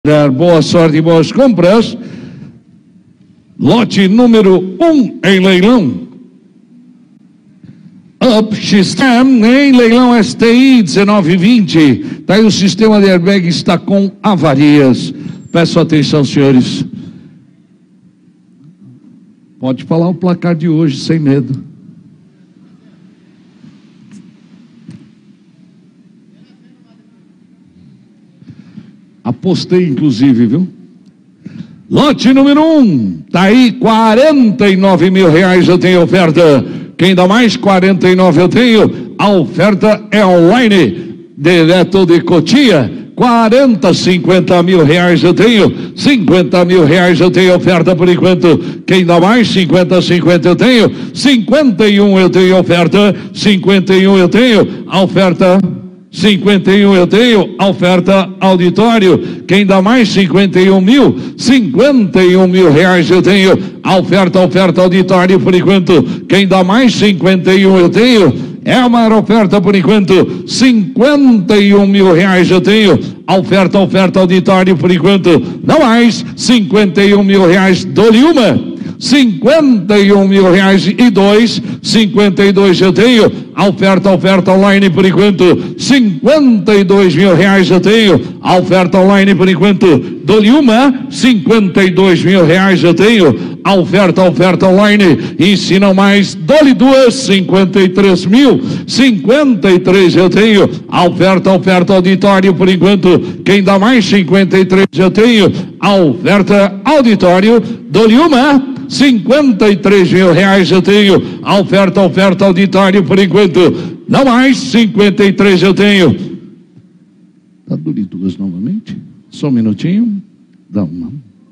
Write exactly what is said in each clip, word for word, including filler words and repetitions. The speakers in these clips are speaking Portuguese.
Boa sorte e boas compras. Lote número um em leilão. Upstem em leilão S T I dezenove vinte. Tá aí, o sistema de airbag está com avarias. Peço atenção, senhores. Pode falar o placar de hoje sem medo. Apostei, inclusive, viu? Lote número um, tá aí, quarenta e nove mil reais eu tenho oferta. Quem dá mais? quarenta e nove eu tenho. A oferta é online, direto de Cotia. quarenta, cinquenta mil reais eu tenho. cinquenta mil reais eu tenho oferta por enquanto. Quem dá mais? cinquenta, cinquenta eu tenho. cinquenta e um eu tenho oferta. cinquenta e um eu tenho. A oferta... cinquenta e um eu tenho, a oferta auditório. Quem dá mais? cinquenta e um mil, cinquenta e um mil reais eu tenho, a oferta, oferta auditório por enquanto. Quem dá mais? cinquenta e um eu tenho, é a maior oferta por enquanto. cinquenta e um mil reais eu tenho, a oferta, oferta auditório por enquanto. Não mais, cinquenta e um mil reais, dou-lhe uma. cinquenta e um mil reais e dois, cinquenta e dois eu tenho, a oferta, oferta online por enquanto, cinquenta e dois mil reais eu tenho, a oferta online por enquanto, dou-lhe uma, cinquenta e dois mil reais eu tenho, a oferta, oferta online, e se não mais, dou-lhe duas, cinquenta e três mil, cinquenta e três eu tenho, a oferta, oferta auditório por enquanto. Quem dá mais? cinquenta e três eu tenho, a oferta auditório, dou-lhe uma, cinquenta e três mil reais eu tenho, a oferta, oferta auditório por enquanto. Não mais, cinquenta e três eu tenho. Tá duro duas novamente? Só um minutinho. Dá uma.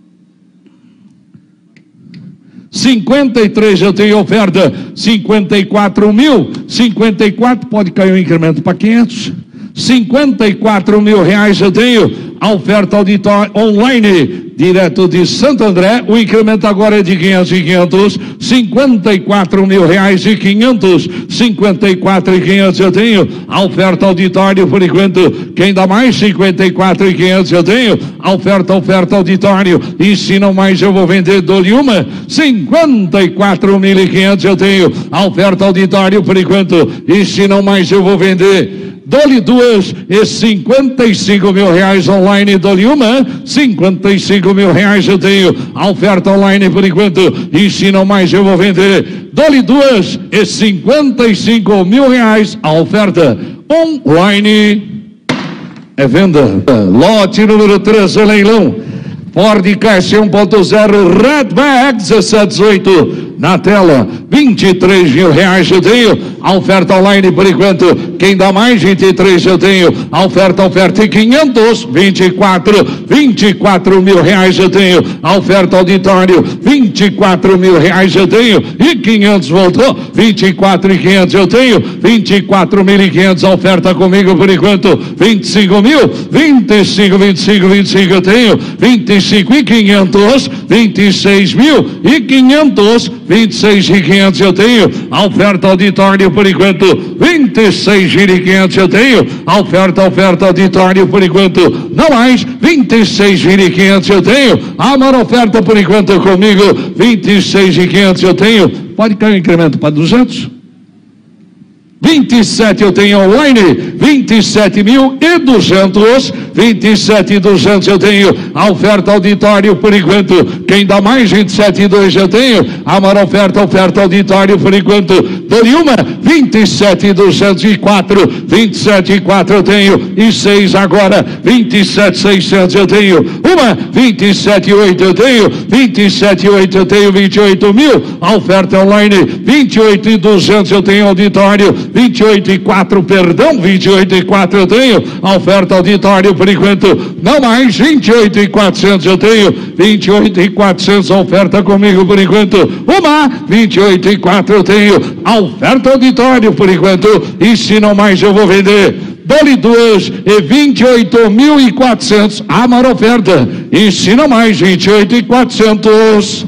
cinquenta e três eu tenho oferta, cinquenta e quatro mil, cinquenta e quatro, pode cair um incremento para quinhentos. cinquenta e quatro mil reais eu tenho, a oferta auditório online, direto de Santo André. O incremento agora é de quinhentos e quinhentos, cinquenta e quatro mil reais e quinhentos, cinquenta e quatro e quinhentos eu tenho, a oferta auditório por enquanto. Quem dá mais? cinquenta e quatro e quinhentos eu tenho, a oferta, oferta auditório, e se não mais eu vou vender, dou-lhe uma, cinquenta e quatro mil e quinhentos eu tenho, a oferta auditório por enquanto, e se não mais eu vou vender, dou-lhe duas, e cinquenta e cinco mil reais online, dou-lhe uma, cinquenta e cinco mil reais eu tenho, a oferta online por enquanto, e se não mais eu vou vender, dou-lhe duas, e cinquenta e cinco mil reais, a oferta online é venda. Lote número três, leilão, Ford Ka um ponto zero Redback dezessete dezoito, na tela, vinte e três mil reais eu tenho, a oferta online por enquanto. Quem dá mais? vinte e três eu tenho, a oferta, oferta e quinhentos, vinte e quatro, vinte e quatro mil reais eu tenho, a oferta auditório, vinte e quatro mil reais eu tenho, e quinhentos voltou, vinte e quatro e quinhentos eu tenho, vinte e quatro mil e quinhentos a oferta comigo por enquanto, vinte e cinco mil, vinte e cinco, vinte e cinco, vinte e cinco eu tenho, vinte e cinco e quinhentos, vinte e seis mil e quinhentos, vinte e seis e quinhentos eu tenho, a oferta auditório por enquanto, vinte e seis mil e quinhentos eu tenho, a oferta, oferta auditório por enquanto. Não mais, vinte e seis mil e quinhentos eu tenho, a maior oferta por enquanto comigo, vinte e seis mil e quinhentos eu tenho. Pode cair um incremento para duzentos? vinte e sete eu tenho online, vinte e sete mil e duzentos, vinte e sete mil e duzentos eu tenho, a oferta auditório por enquanto. Quem dá mais? vinte e sete mil e dois eu tenho, a maior oferta, oferta auditório por enquanto. Dou-lhe uma, vinte e sete mil duzentos e quatro, vinte e sete mil e quatro eu tenho, e seis agora, vinte e sete mil e seiscentos eu tenho, uma, vinte e sete mil e oito eu tenho, vinte e sete mil e oito eu tenho, vinte e oito mil, a oferta online, vinte e oito mil e duzentos eu tenho auditório, vinte e oito e quatro, perdão, vinte e oito e quatro eu tenho, a oferta auditório por enquanto. Não mais, vinte e oito e quatrocentos eu tenho, vinte e oito e quatrocentos a oferta comigo por enquanto. Uma, vinte e oito e quatro eu tenho, a oferta auditório por enquanto, e se não mais eu vou vender, dou-lhe duas, e vinte e oito mil e quatrocentos a maior oferta, e se não mais, vinte e oito e quatrocentos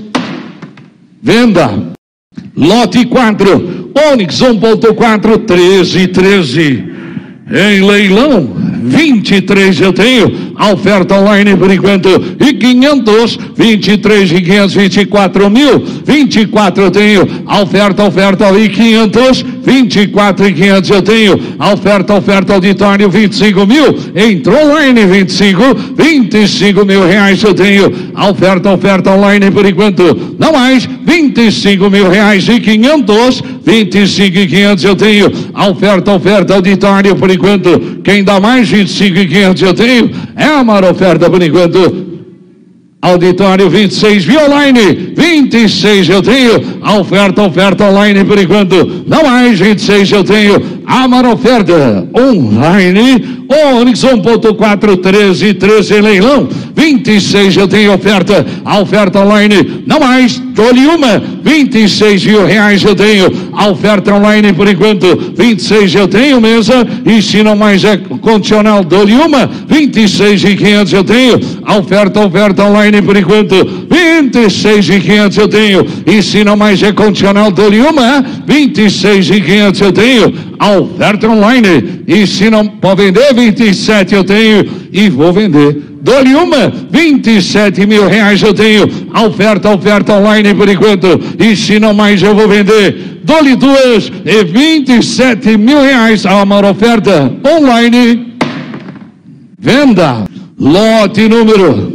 venda. Lote quatro, Onix um ponto quatro, treze treze em leilão. vinte e três eu tenho, a oferta online por enquanto, e quinhentos, vinte e três e quinhentos, vinte e quatro mil, vinte e quatro eu tenho, a oferta, oferta e quinhentos, vinte e quatro e quinhentos eu tenho, a oferta, oferta auditório, vinte e cinco mil, entrou online vinte e cinco, vinte e cinco mil reais eu tenho, a oferta, oferta online por enquanto, não mais, vinte e cinco mil reais e quinhentos, vinte e cinco e quinhentos eu tenho, a oferta, oferta auditório por enquanto, quem dá mais, vinte e cinco e quinhentos eu tenho, é a maior oferta por enquanto, auditório vinte e seis mil online, vinte e seis eu tenho, a oferta, oferta online por enquanto, não mais, vinte e seis eu tenho, a maior oferta online, Onix um ponto quatro, treze, treze em leilão, vinte e seis eu tenho oferta, a oferta online, não mais, dou-lhe uma, vinte e seis mil reais eu tenho, a oferta online por enquanto, vinte e seis eu tenho mesa, e se não mais é condicional, dou-lhe uma, vinte e seis e quinhentos eu tenho, a oferta, oferta online por enquanto, vinte e seis e quinhentos eu tenho, e se não mais é condicional, dou-lhe uma, vinte e seis e quinhentos eu tenho, a oferta online, e se não pode vender, vinte e sete eu tenho, e vou vender. Dou-lhe uma, vinte e sete mil reais eu tenho, a oferta, oferta online por enquanto, e se não mais eu vou vender. Dou-lhe duas, e vinte e sete mil reais, a maior oferta online, venda, lote número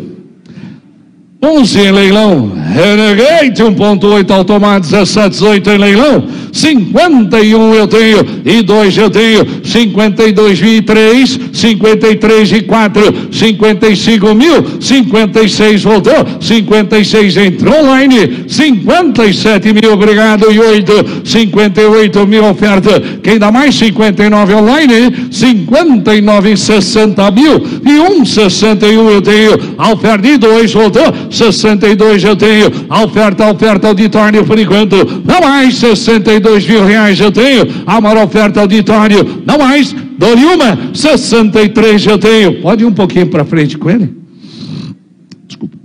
onze em leilão, Renegade um ponto oito automático, dezessete, dezoito em leilão, cinquenta e um eu tenho, e dois eu tenho, cinquenta e dois mil e três, cinquenta e três e quatro, cinquenta e cinco mil, cinquenta e seis voltou, cinquenta e seis entrou online, cinquenta e sete mil, obrigado, e oito, cinquenta e oito mil oferta, quem dá mais, cinquenta e nove online, cinquenta e nove, sessenta mil, e um, sessenta e um eu tenho, a oferta e dois voltou, sessenta e dois eu tenho, a oferta, a oferta auditório por enquanto, não mais, sessenta e dois mil reais eu tenho, a maior oferta auditório, não mais, dou-lhe uma, sessenta e três eu tenho, pode ir um pouquinho para frente com ele? Desculpa.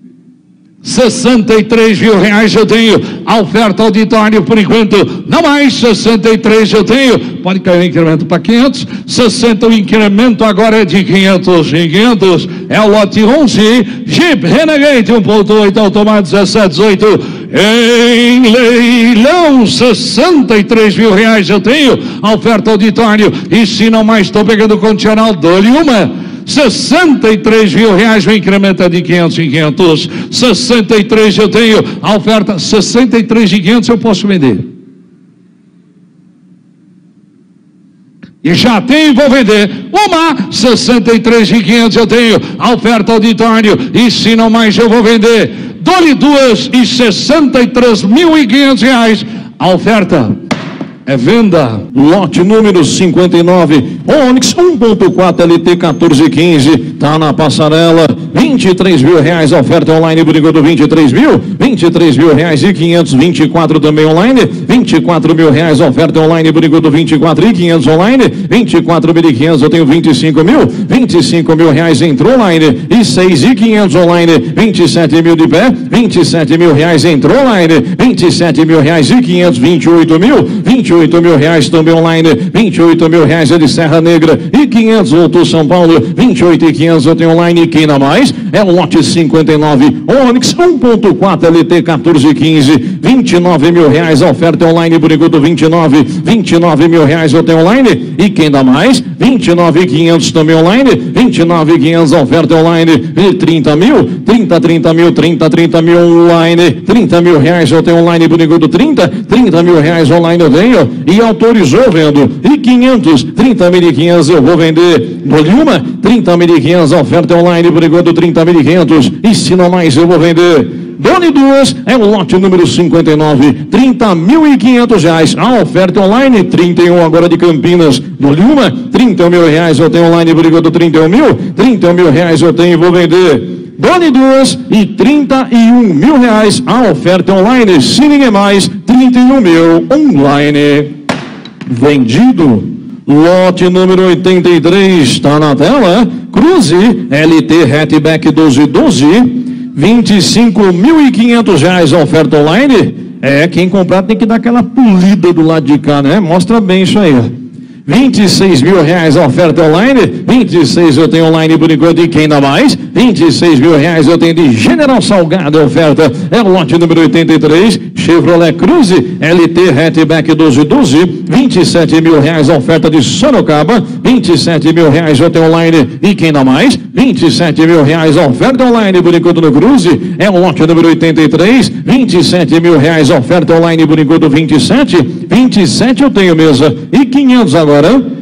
sessenta e três mil reais eu tenho, a oferta auditório por enquanto, não mais, sessenta e três eu tenho, pode cair o incremento para quinhentos, sessenta o incremento agora é de quinhentos em quinhentos, é o lote onze, Jeep Renegade um ponto oito automático, dezessete, dezoito, em leilão, sessenta e três mil reais eu tenho, a oferta auditório, e se não mais estou pegando condicional, dou-lhe uma, sessenta e três mil reais, o incremento é de quinhentos em quinhentos, sessenta e três eu tenho, a oferta, sessenta e três e quinhentos eu posso vender. E já tenho e vou vender. Uma, sessenta e três mil e quinhentos eu tenho, a oferta auditório, e se não mais eu vou vender. Dou-lhe duas e sessenta e três mil e quinhentos reais, a oferta é venda. Lote número cinquenta e nove, Onix um ponto quatro L T quatorze quinze, tá na passarela, vinte e três mil reais, a oferta online por enquanto, vinte e três mil, vinte e três mil reais e quinhentos, vinte e quatro também online, vinte e quatro mil reais, a oferta online por enquanto, vinte e quatro e quinhentos online, vinte e quatro mil e quinhentos, eu tenho vinte e cinco mil, vinte e cinco mil reais entrou online, e seis e quinhentos online, vinte e sete mil de pé, vinte e sete mil reais entrou online, vinte e sete mil reais e quinhentos, vinte e oito mil, vinte e oito mil reais também online, vinte e oito mil reais é de Serra Negra, e quinhentos voltou São Paulo, vinte e oito e quinhentos eu tenho online, quem dá mais? É o lote cinquenta e nove, Onix um ponto quatro L T quatorze quinze, vinte e nove mil reais, a oferta online por enquanto, vinte e nove, vinte e nove mil reais eu tenho online, e quem dá mais? vinte e nove e quinhentos também online, vinte e nove e quinhentos a oferta online, e trinta mil, trinta, trinta mil, trinta, trinta mil online, trinta mil reais eu tenho online por enquanto, trinta, trinta mil reais online eu tenho, e autorizou vendo, e quinhentos, trinta mil e quinhentos eu vou vender, dou-lhe uma, trinta mil e quinhentos a oferta online por enquanto, trinta mil e quinhentos, e se não mais eu vou vender. Dole duas, é o lote número cinquenta e nove, trinta mil e quinhentos reais, a oferta online, trinta e um agora de Campinas, dole uma, trinta e um mil reais eu tenho online por enquanto, trinta e um mil, trinta e um mil reais eu tenho e vou vender. Dole duas e trinta e um mil reais, a oferta online, se ninguém mais, trinta e um mil online. Vendido. Lote número oitenta e três, está na tela, Cruze, L T Hatchback doze doze, vinte e cinco mil e quinhentos reais a oferta online. É, quem comprar tem que dar aquela polida do lado de cá, né? Mostra bem isso aí. vinte e seis mil reais a oferta online, vinte e seis eu tenho online por enquanto e quem dá mais? vinte e seis mil reais eu tenho de General Salgado, a oferta é o lote número oitenta e três, Chevrolet Cruze, L T Hatchback doze doze, vinte e sete mil reais a oferta de Sorocaba, vinte e sete mil reais eu tenho online e quem dá mais? vinte e sete mil reais a oferta online por enquanto no Cruze, é o lote número oitenta e três, vinte e sete mil reais a oferta online por enquanto vinte e sete, vinte e sete eu tenho mesa e quinhentos agora.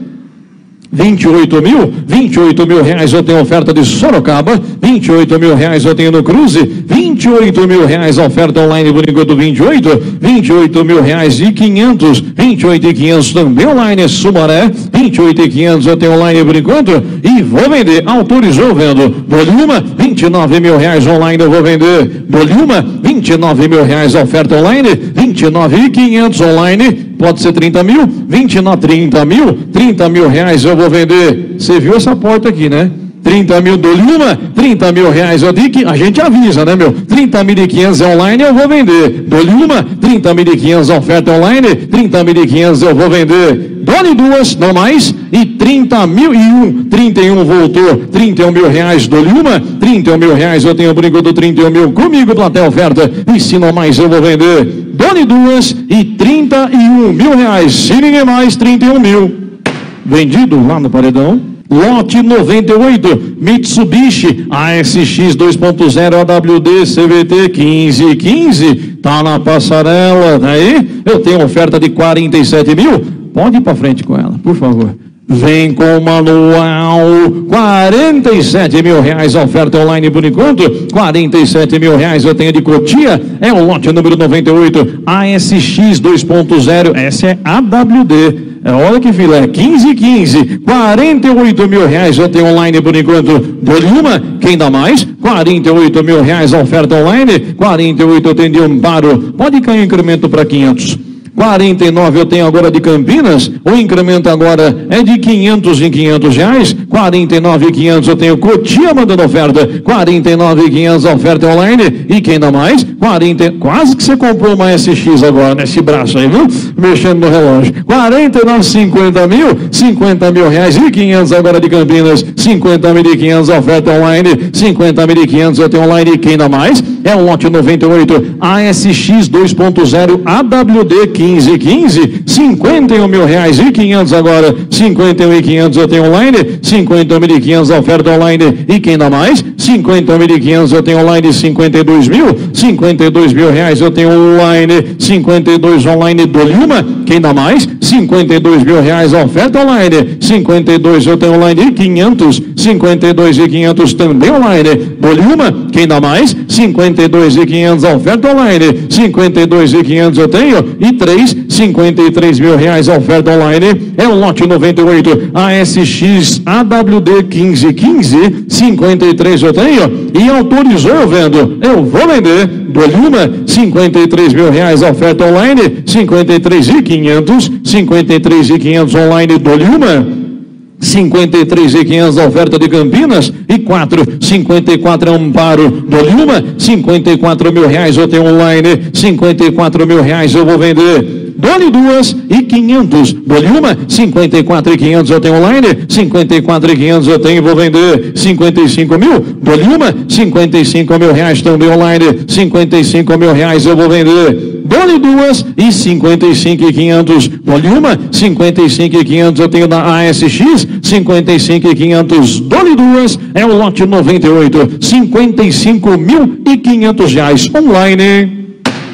vinte e oito mil, vinte e oito mil reais eu tenho oferta de Sorocaba, vinte e oito mil reais eu tenho no Cruze, vinte e oito mil reais a oferta online por enquanto vinte e oito, vinte e oito mil reais e quinhentos, vinte e oito e quinhentos também online Sumaré, vinte e oito e quinhentos eu tenho online por enquanto e vou vender, autorizou vendo, Bolima, vinte e nove mil reais online eu vou vender, Bolima, vinte e nove mil reais a oferta online, vinte e nove e quinhentos online, pode ser trinta mil, vinte e nove, trinta mil, trinta mil reais eu vou vender. Você viu essa porta aqui, né? trinta mil do Lima, trinta mil reais eu digo que a gente avisa, né, meu? trinta mil e quinhentos online eu vou vender. Do Lima, trinta mil e quinhentos oferta online, trinta mil e quinhentos eu vou vender. Dole duas, não mais, e trinta mil e um, trinta e um voltou, trinta e um mil reais do Lima, trinta e um mil reais eu tenho brinco do trinta e um mil comigo, plateia oferta, e se não mais eu vou vender. Dole duas e trinta e um mil reais, se ninguém mais, trinta e um mil. Vendido lá no paredão. Lote noventa e oito, Mitsubishi A S X dois ponto zero A W D C V T quinze quinze, tá na passarela, tá aí? Eu tenho oferta de quarenta e sete mil, pode ir para frente com ela, por favor. Vem com o manual, quarenta e sete mil reais a oferta online por enquanto, quarenta e sete mil reais eu tenho de Cotia, é o lote número noventa e oito, A S X dois ponto zero, essa é A W D. É, olha que filé, quinze quinze, quarenta e oito mil reais eu tenho online por enquanto. Bolima, quem dá mais? quarenta e oito mil reais a oferta online, quarenta e oito eu tenho de Amparo, pode cair o incremento para quinhentos. quarenta e nove eu tenho agora de Campinas, o incremento agora é de quinhentos em quinhentos reais, quarenta e nove e quinhentos eu tenho Cotia mandando oferta, quarenta e nove e quinhentos a oferta online, e quem dá mais? quarenta, quase que você comprou uma S X agora, nesse braço aí, viu? Mexendo no relógio, quarenta e nove, cinquenta mil, cinquenta mil reais e quinhentos agora de Campinas, cinquenta mil e quinhentos a oferta online, cinquenta mil e quinhentos eu tenho online, e quem dá mais? É o lote noventa e oito, A S X dois ponto zero A W D quinze quinze, cinquenta e um mil reais e quinhentos agora, cinquenta e um e quinhentos eu tenho online, cinquenta mil e quinhentos a oferta online, e quem dá mais? cinquenta mil e quinhentos eu tenho online, cinquenta e dois mil, cinquenta e dois mil reais eu tenho online, cinquenta e dois online do Lima, quem dá mais? cinquenta e dois mil reais a oferta online, cinquenta e dois eu tenho online e quinhentos, cinquenta e dois e quinhentos também online, do Lima, quem dá mais? cinquenta e dois e quinhentos a oferta online, cinquenta e dois e quinhentos eu tenho, e três, cinquenta e três mil reais a oferta online, é o lote noventa e oito, A S X A W D quinze quinze, cinquenta e três eu tenho, e autorizou eu vendo, eu vou vender, do Lima, cinquenta e três mil reais a oferta online, cinquenta e três e quinhentos, cinquenta e três e quinhentos online do Lima, cinquenta e três e quinhentos a oferta de Campinas, e quatro, cinquenta e quatro Amparo do Lima, cinquenta e quatro mil reais eu tenho online, cinquenta e quatro mil reais eu vou vender. Dole duas e quinhentos, dole uma, cinquenta e quatro e quinhentos eu tenho online, cinquenta e quatro e quinhentos eu tenho e vou vender, cinquenta e cinco mil, dole uma, cinquenta e cinco mil reais também online, cinquenta e cinco mil reais eu vou vender, dole duas e cinquenta e cinco e quinhentos, dole uma, cinquenta e cinco e quinhentos eu tenho da A S X, cinquenta e cinco e quinhentos, dole duas, é o lote noventa e oito, cinquenta e cinco mil e quinhentos reais online,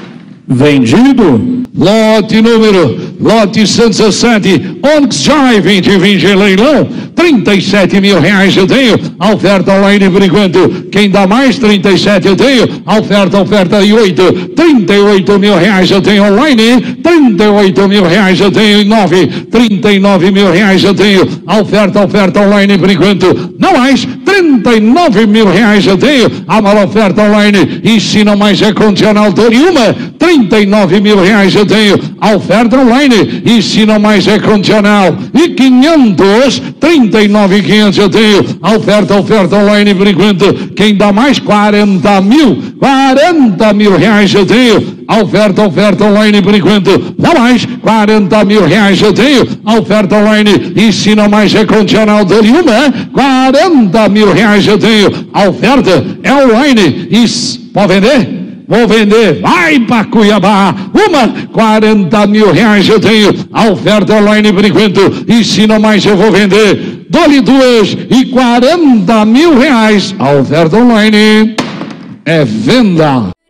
vendido. Lote número, lote cento e dezessete, Onix Joy vinte vinte leilão, trinta e sete mil reais eu tenho, a oferta online por enquanto, quem dá mais? trinta e sete eu tenho, a oferta, oferta e oito, trinta e oito mil reais eu tenho online, trinta e oito mil reais eu tenho em nove, trinta e nove mil reais eu tenho, a oferta, oferta online por enquanto, não mais, trinta e nove mil reais eu tenho, a maior oferta online, e se não mais é condicional, uma, trinta e nove mil reais eu tenho, a oferta online, online, ensina mais é condicional. E quinhentos, trinta e nove mil e quinhentos eu tenho. A oferta, oferta online por enquanto. Quem dá mais? quarenta mil. quarenta mil reais eu tenho. A oferta, oferta online por enquanto. Dá mais? quarenta mil reais eu tenho. A oferta online, ensina mais é condicional. Dou-lhe uma. quarenta mil reais eu tenho. A oferta é online. Isso, pode vender? Vou vender, vai para Cuiabá, uma, quarenta mil reais eu tenho, a oferta online por enquanto, ensina mais eu vou vender, dou-lhe duas e quarenta mil reais, a oferta online é venda.